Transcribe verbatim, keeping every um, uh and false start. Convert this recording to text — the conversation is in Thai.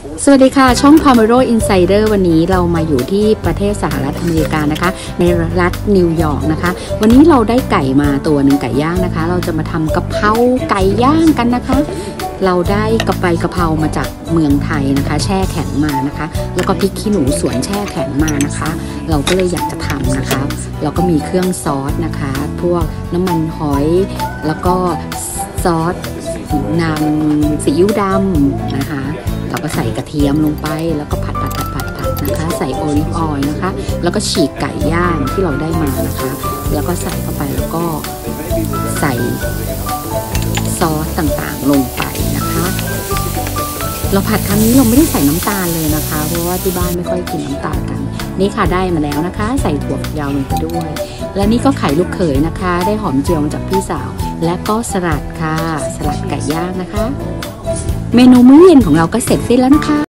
สวัสดีค่ะช่อง Pomero Insider วันนี้เรามาอยู่ที่ประเทศสหรัฐอเมริกานะคะในรัฐนิวยอร์กนะคะวันนี้เราได้ไก่มาตัวหนึ่งไก่ย่างนะคะเราจะมาทำกะเพราไก่ย่างกันนะคะเราได้กระไปกะเพรามาจากเมืองไทยนะคะแช่แข็งมานะคะแล้วก็พริกขี้หนูสวนแช่แข็งมานะคะเราก็เลยอยากจะทำนะคะเราก็มีเครื่องซอสนะคะพวกน้ำมันหอยแล้วก็ซอสนำซีอิ๊วดำนะคะเราก็ใส่กระเทียมลงไปแล้วก็ผัดผัดผัดผัดผัดนะคะใส่โอลิฟออยล์นะคะแล้วก็ฉีกไก่ย่างที่เราได้มานะคะแล้วก็ใส่เข้าไปแล้วก็ใส่ซอสต่างๆลงไปนะคะเราผัดครั้งนี้เราไม่ได้ใส่น้ำตาลเลยนะคะเพราะว่าที่บ้านไม่ค่อยกินน้ำตาลกันนี่ค่ะได้มาแล้วนะคะใส่ถั่วฝักยาวลงไปด้วยและนี่ก็ไข่ลูกเขยนะคะได้หอมเจียวมาจากพี่สาวและก็สลัดค่ะสลัดไก่ย่างนะคะเมนูมื้อเย็นของเราก็เสร็จสิ้นแล้วนะคะ